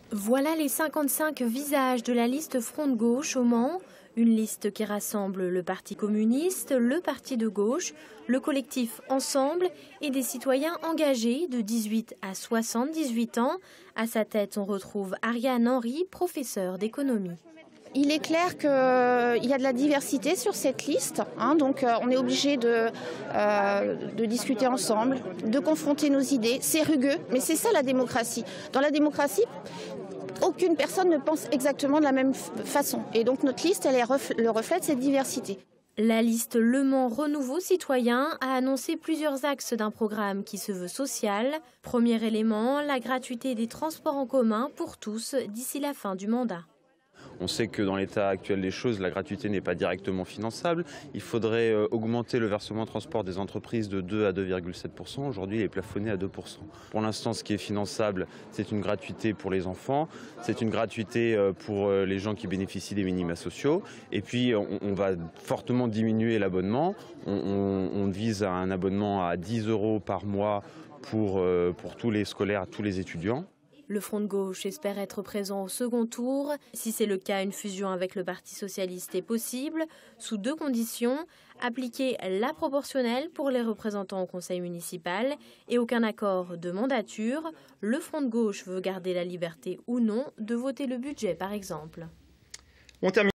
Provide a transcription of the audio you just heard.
Voilà les 55 visages de la liste Front de gauche au Mans. Une liste qui rassemble le Parti communiste, le Parti de gauche, le collectif Ensemble et des citoyens engagés de 18 à 78 ans. À sa tête, on retrouve Ariane Henry, professeure d'économie. Il est clair qu'il y a de la diversité sur cette liste, donc on est obligé de discuter ensemble, de confronter nos idées. C'est rugueux, mais c'est ça la démocratie. Dans la démocratie, aucune personne ne pense exactement de la même façon. Et donc notre liste, elle est le reflet de cette diversité. La liste Le Mans Renouveau Citoyen a annoncé plusieurs axes d'un programme qui se veut social. Premier élément, la gratuité des transports en commun pour tous d'ici la fin du mandat. On sait que dans l'état actuel des choses, la gratuité n'est pas directement finançable. Il faudrait augmenter le versement transport des entreprises de 2 à 2,7 %. Aujourd'hui, il est plafonné à 2 %. Pour l'instant, ce qui est finançable, c'est une gratuité pour les enfants, c'est une gratuité pour les gens qui bénéficient des minima sociaux. Et puis, on va fortement diminuer l'abonnement. On vise à un abonnement à 10 € par mois pour tous les scolaires, tous les étudiants. Le Front de gauche espère être présent au second tour. Si c'est le cas, une fusion avec le Parti socialiste est possible, sous deux conditions. Appliquer la proportionnelle pour les représentants au conseil municipal et aucun accord de mandature. Le Front de gauche veut garder la liberté ou non de voter le budget, par exemple.